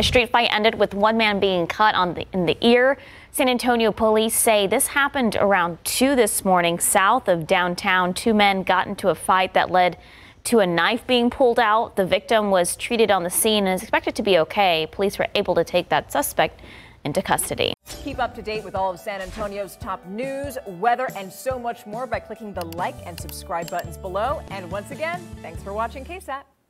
A street fight ended with one man being cut in the ear. San Antonio police say this happened around 2 this morning south of downtown. Two men got into a fight that led to a knife being pulled out. The victim was treated on the scene and is expected to be okay. Police were able to take that suspect into custody. Keep up to date with all of San Antonio's top news, weather, and so much more by clicking the like and subscribe buttons below. And once again, thanks for watching KSAT.